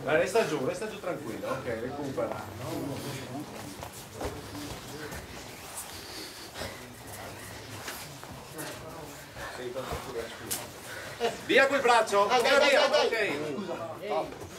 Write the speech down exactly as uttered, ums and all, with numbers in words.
Ma resta giù, resta giù tranquillo, ok, recupera. Via quel braccio! Dai, dai, dai, dai, ok.